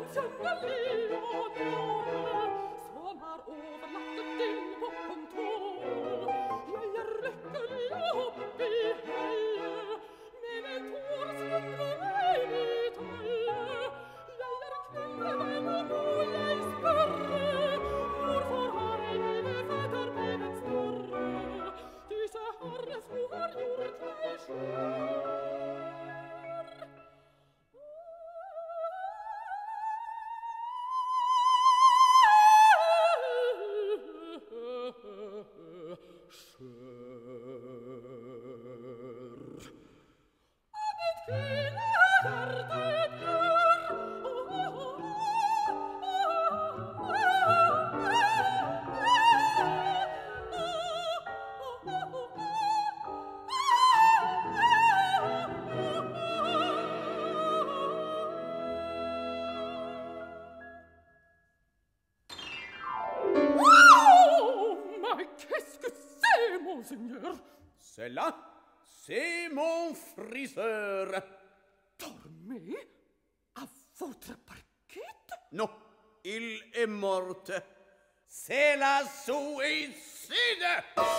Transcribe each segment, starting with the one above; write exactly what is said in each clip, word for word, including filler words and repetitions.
C'est là, c'est mon friseur. Dormez à votre parquet? Non, il est mort. C'est la suicide.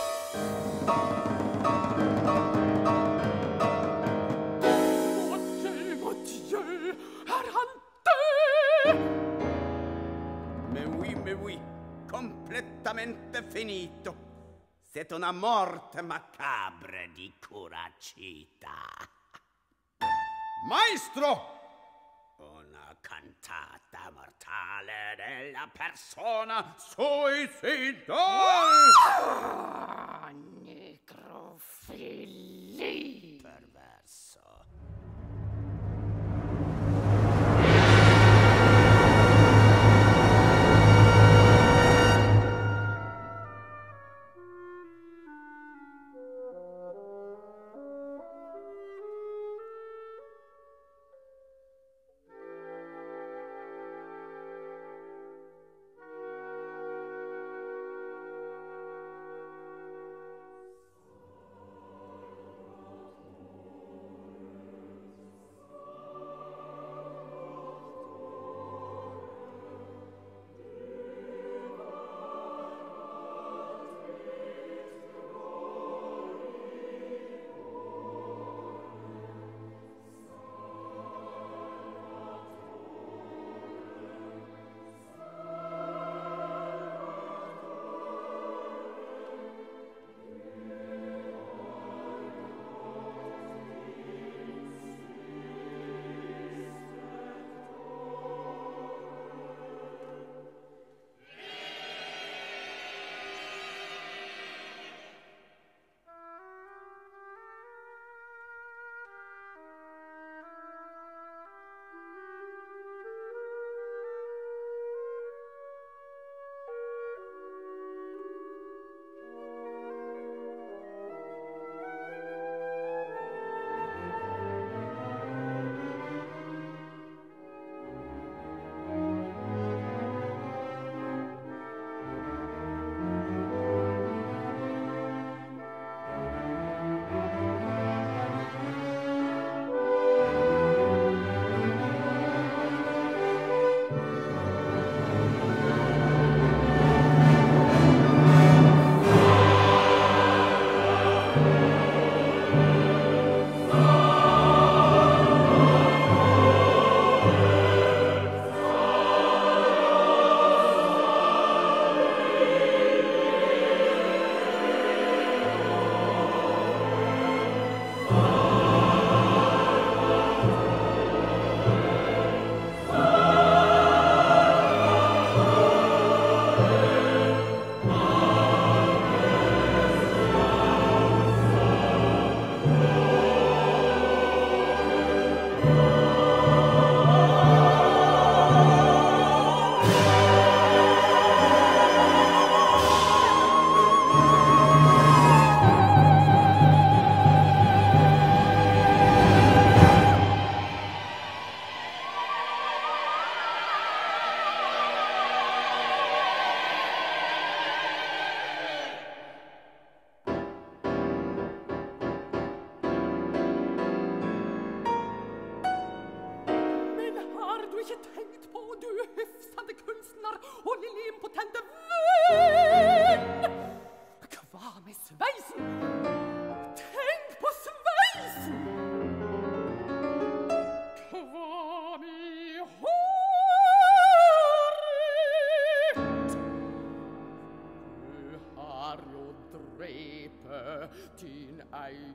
Mon Dieu, mon Dieu, arrêtez! Mais oui, mais oui, completamente finito. C'est una morte macabre di Curacita. Maestro! Una cantata mortale della persona suicidale! Ah, necrofili! Perverso.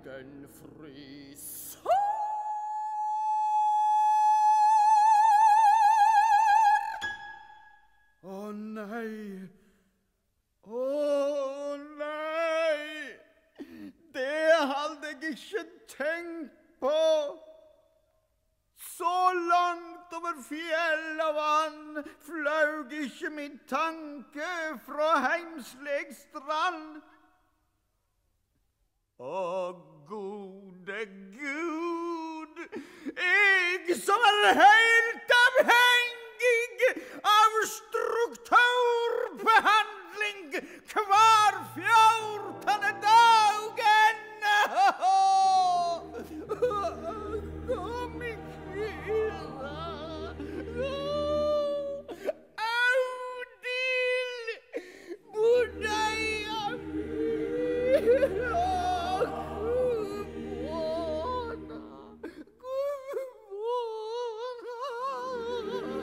dagen frys. Å nei, å nei, det hadde jeg ikke tenkt på. Så langt over fjell og vann flaug ikke min tanke fra heimsleg strand. Å gode Gud, jeg som er helt avhengig av strukturbehandling hver fjortende dagen. Kom ikke Audil, Budeia mi.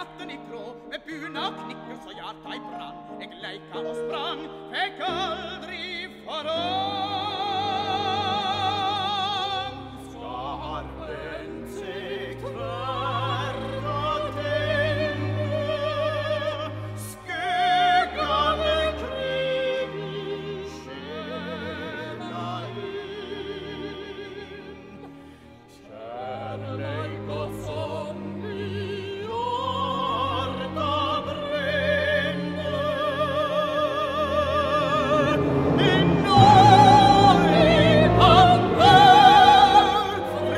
katten i krå, med buna og knikker så hjarta i brann. Jeg leika og sprang, fikk aldri forrang. Skarven seg tvert og tenne, skuggane krig i sjela inn. Kjærleik og sånn i hjarta brenne, men nå i papper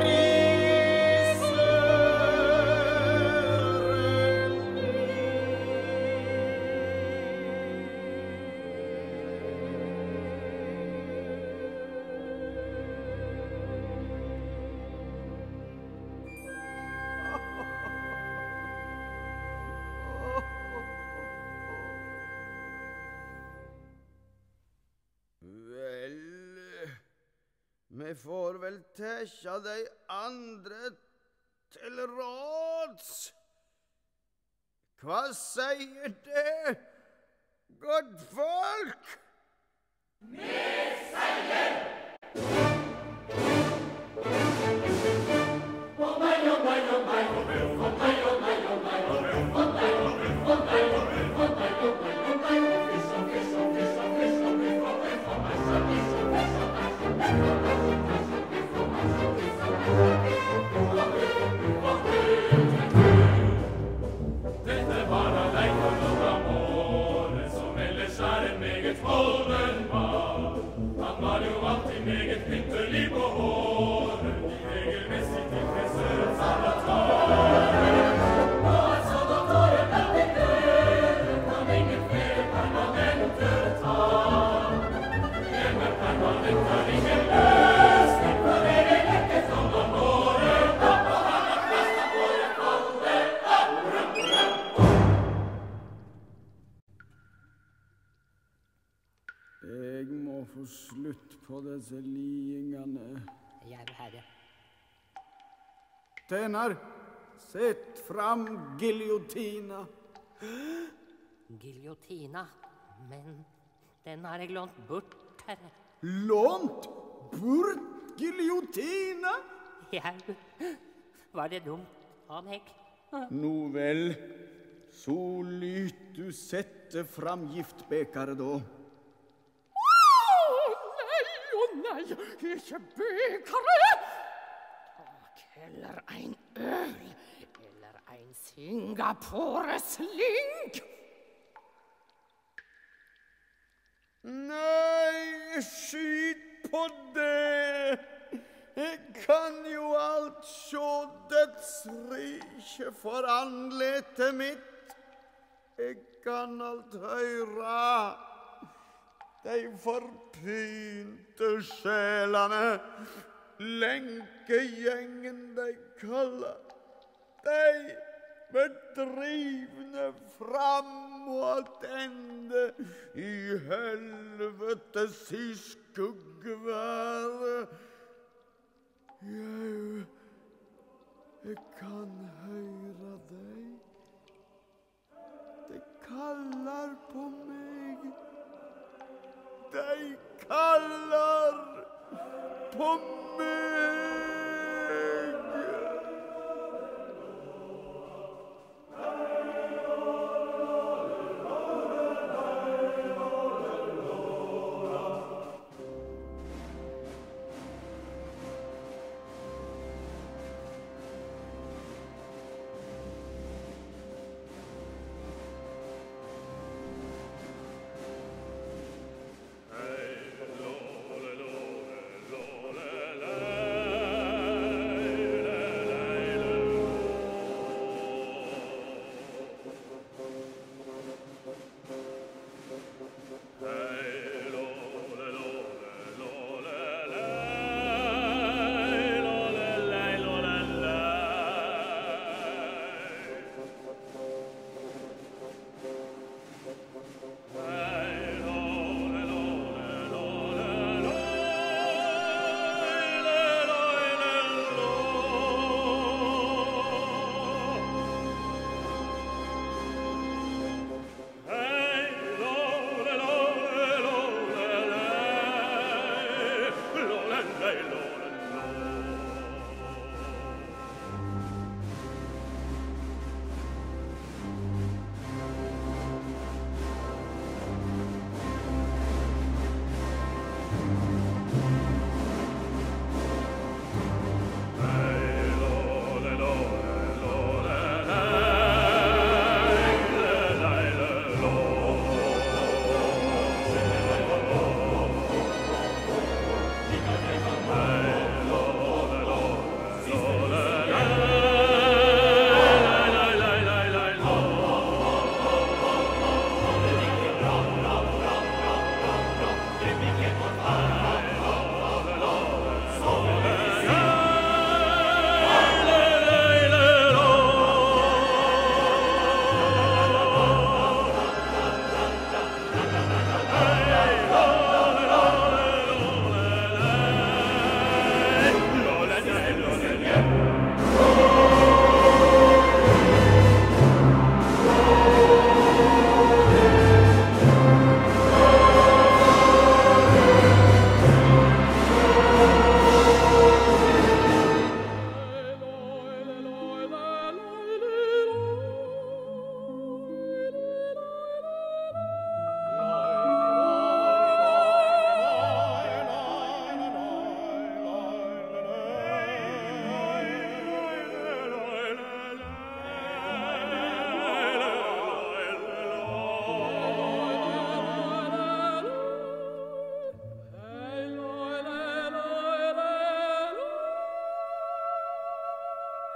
Vel, vi får vel tæsja de andre til råds. Hva sier det, godt folk? Dette var en leik for noen måneder, som ellers er en meget holden mann. Han var jo alltid meget pynterlig på håret, i regelmessig til frisørens avatar. Og altså da tårer blant i døren, kan ingen flere permanenter ta. Hjemme permanent har ingen løsning, for dere leker som om året opp, og han har kastet på det folde opp. Jeg må få slutt på disse liingene. Jeg herre. Tjener, sett fram giljotina. Giljotina. Men den har jeg lånt bort, herre. Lånt bort giljotina? Jeg... Var det dumt av meg? Nå vel, så lyt du sette fram giftbekere da. Nei, ikke bekere! Tak heller ein øl, eller ein Singapore-sling. Nei, skyt på det. Jeg kan jo alt sjå dødsrike for anletet mitt. Jeg kan alt høyra. De forpynte sjelene, lenkegjengen de kaller. De bedrivne fram og attende i helvetes i skuggværet. Jeg, jeg kan høre deg. De kaller på meg. De kaller på meg. Hey, lole, lole, lole, lole.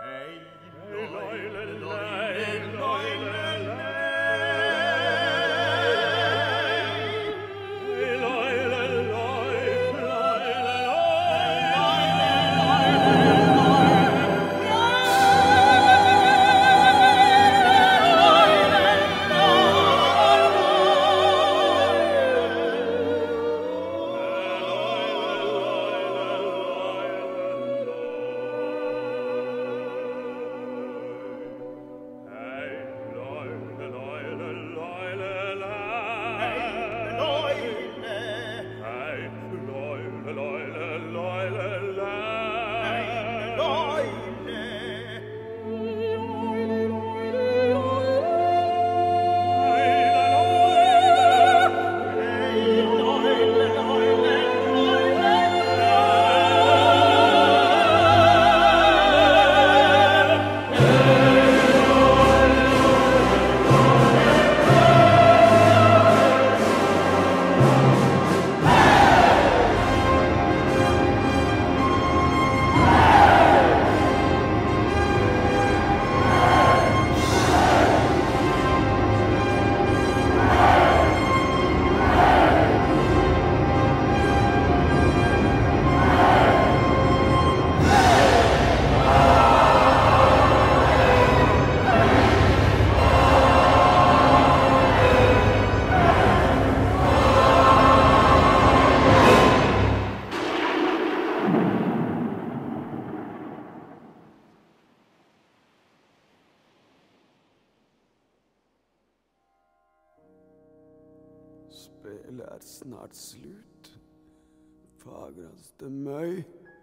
Spelet er snart slut, fagraste møy.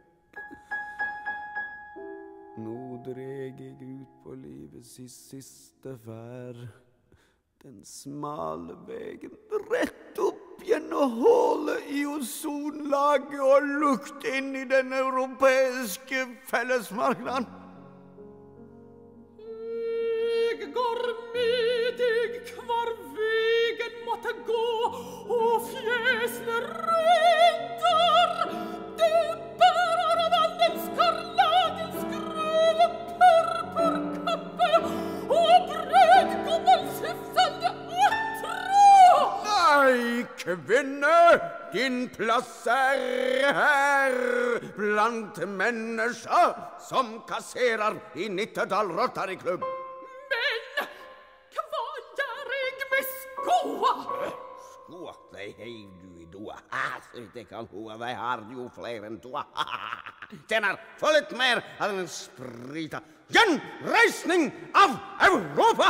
Nå dreg jeg ut på livets siste fær. Den smale vegen rett opp gjennom hålet i ozonlaget og lukt inn i den europeiske fellesmarknaden. Jeg går med deg hver vegen måtte gå, og fjesene røynter. Det bærer av anden skarlatens grønne purpurkappe, og brødgommens hyfsende åtrå. Nei, kvinne, din plass er her, blant mennesker som kasserer i Nittedal Rotary Klubb. Men hva gjør jeg med skoa? Skoa, de heiv du i doa. Ah, så vidt jeg kan hoa, de har jo flere enn toa. Tjener, få litt mer av den sprita. Gjenreisning av Europa!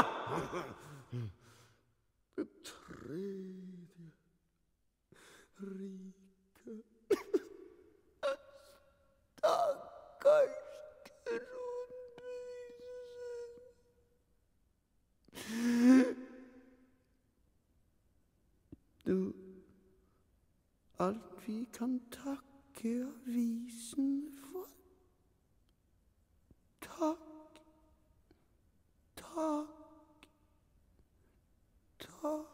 Det tredje rike. Stakkars Du, alt vi kan takke avisen for. Takk, takk, takk.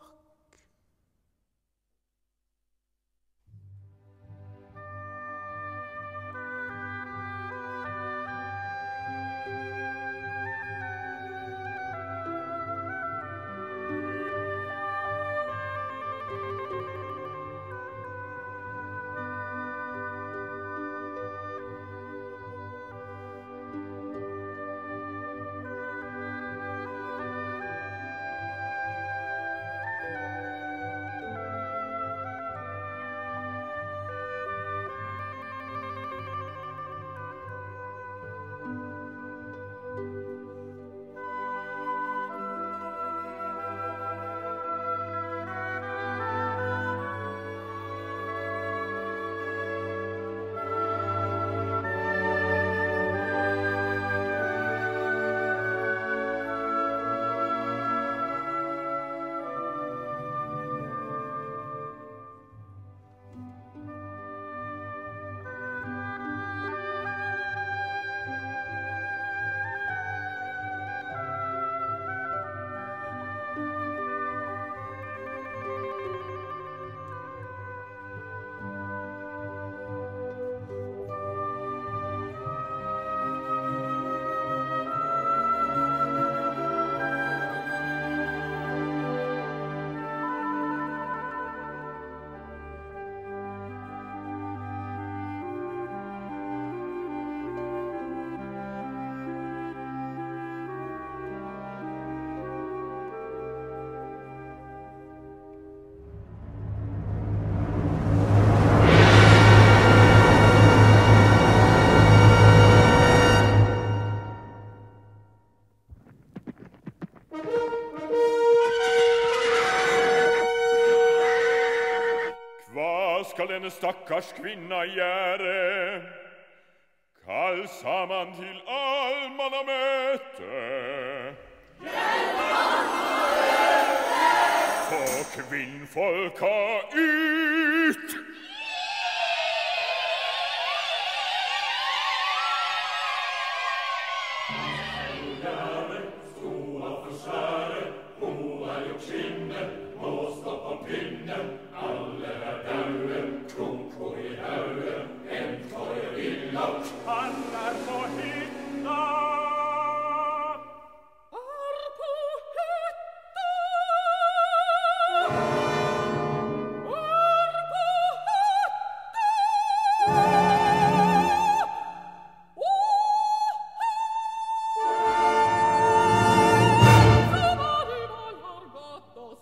stakkars kvinna gjøre. Kall sammen til allmannamøte. Få kvinnfolka ut! Han er på hytta. Er på hytta. Er på hytta. Så var det man har gått og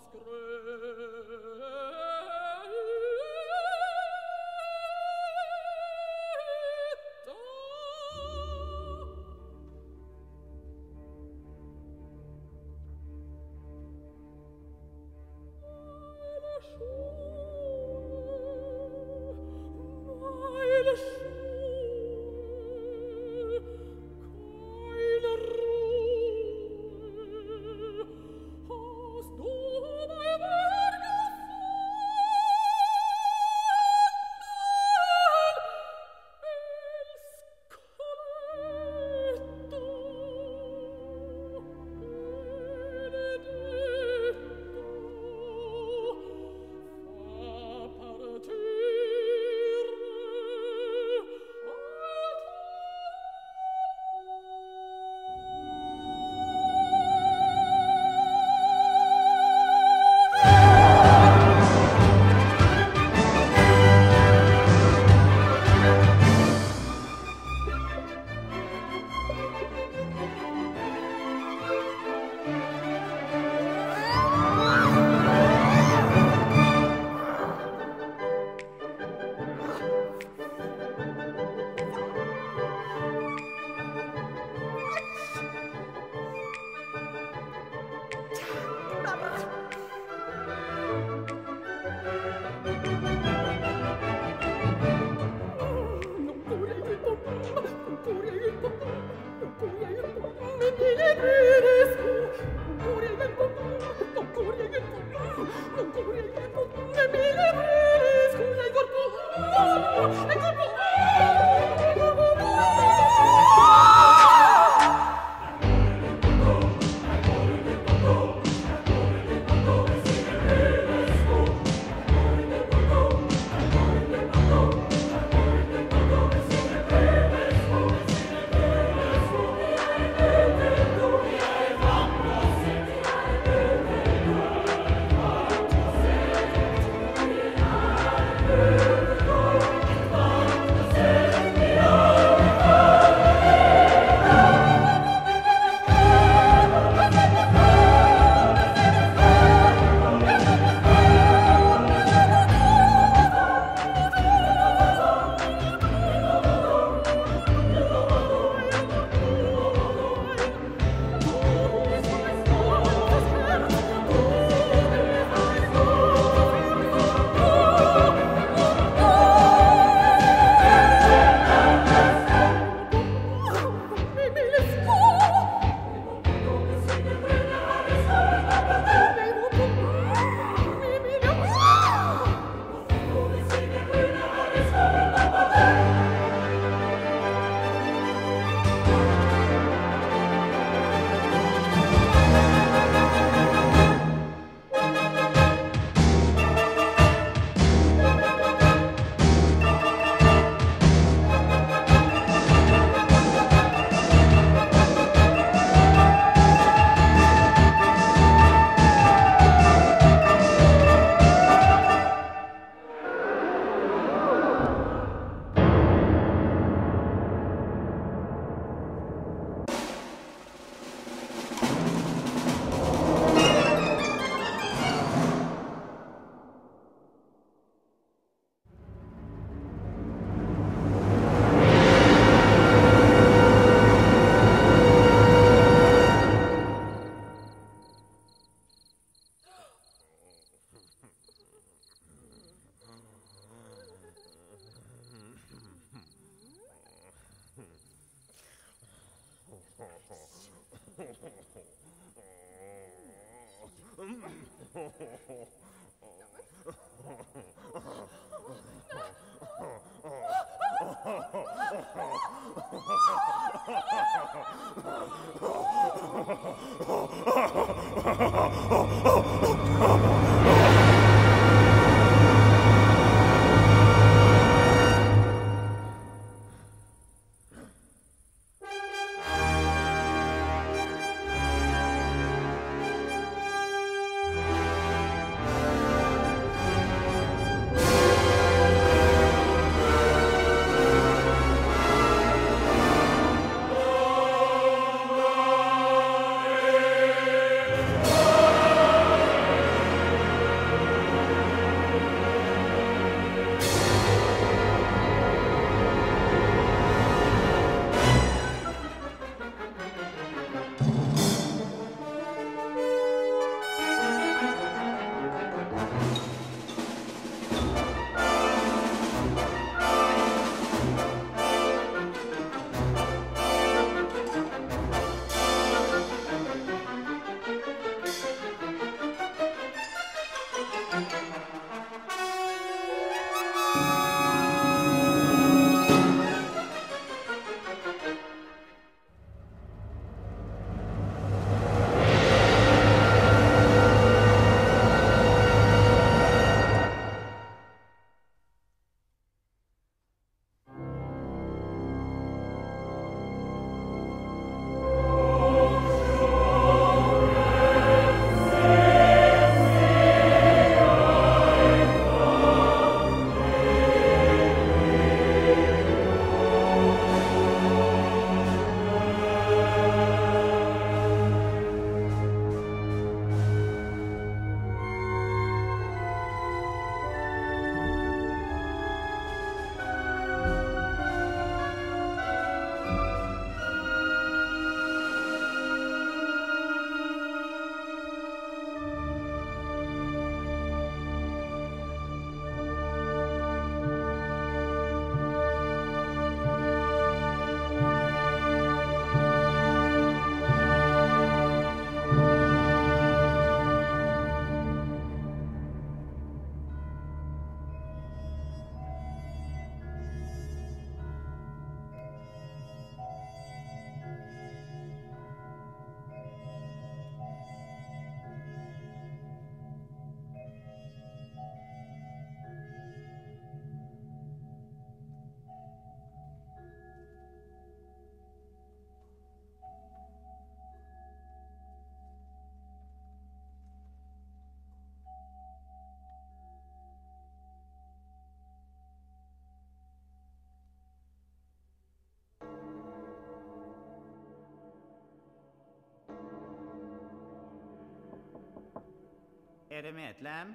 Er det medlem?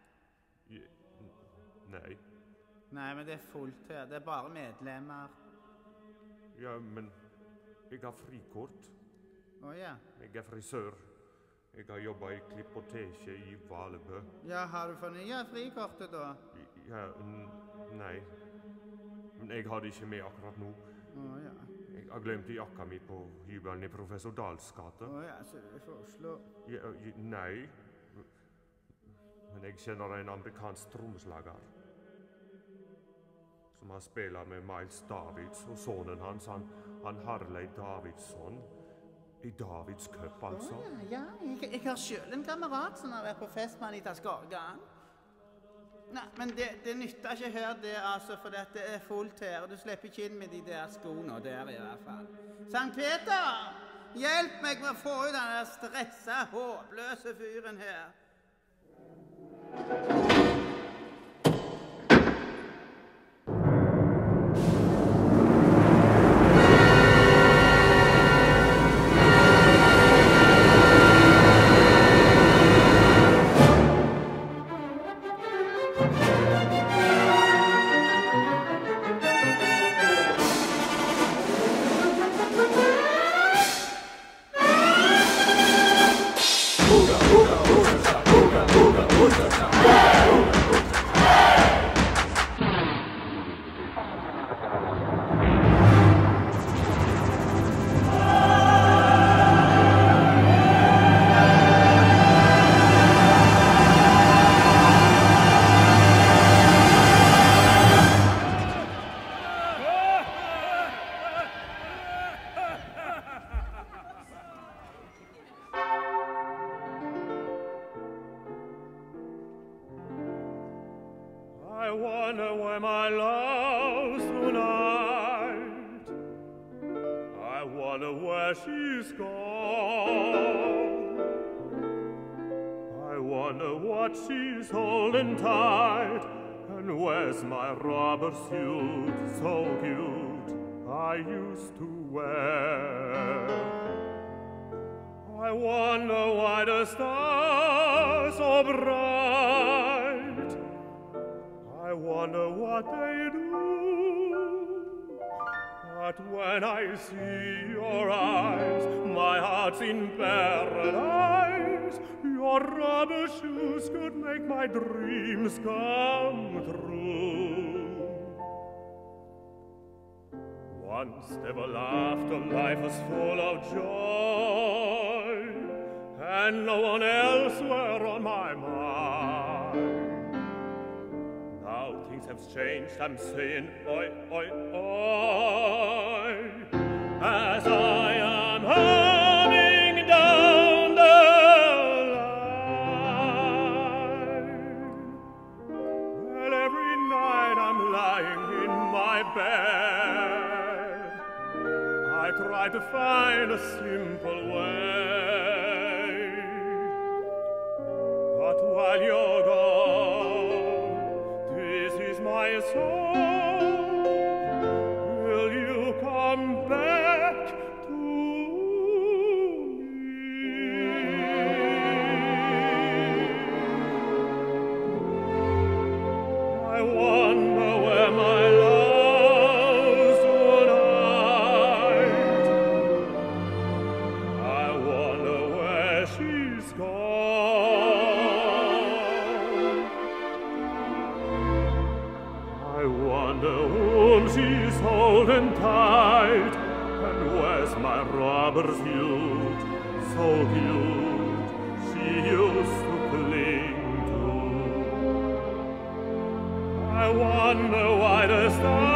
Je- Nei. Nei, men det er fullt her. Det er bare medlemmer. Ja, men jeg har frikort. Å ja. Jeg er frisør. Jeg har jobbet i klippoteket i Valebø. Ja, har du fornyet frikortet da? Ja, n- nei. Men jeg har det ikke med akkurat nå. Å ja. Jeg har glemt jakka mi på hybelen i Professor Dahls gate. Å ja, så du får Oslo. Ja, j- nei. Men jeg kjenner en amerikansk trommeslager som har spillet med Miles Davids, og sonen hans, han, han Harley Davidson, i Davids Cup, altså. Å ja, ja. Jeg, jeg har selv en kamerat som har vært på fest med Anita Skorgan. Nei, men det, det nytter ikke her det, altså, for det er fullt her, og du slipper ikke inn med de der skoene der i hvert fall. Sankt Peter, hjelp meg med å få ut den der stressa, håpløse fyren her. Ooga, ooga, ooga, ooga, ooga, ooga, ooga. wonder where my love's tonight. I wonder where she's gone. I wonder what she's holding tight. And where's my rubber suit, so cute, I used to wear? I wonder why the stars so bright. I wonder what they do. But when I see your eyes, my heart's in paradise. Your rubber shoes could make my dreams come true. Once they were laughter, life was full of joy, and no one else were on my mind. Now things have changed, I'm saying oi, oi, oi, as I am humming down the Well, every night I'm lying in my bed. I try to find a simple way. But while you're gone, this is my song. Will you come back to I wonder where my love's tonight. I wonder where she's gone. I wonder whom she's holding tight. And where's my rubber suit, so cute, she used to cling to? I wonder why the stars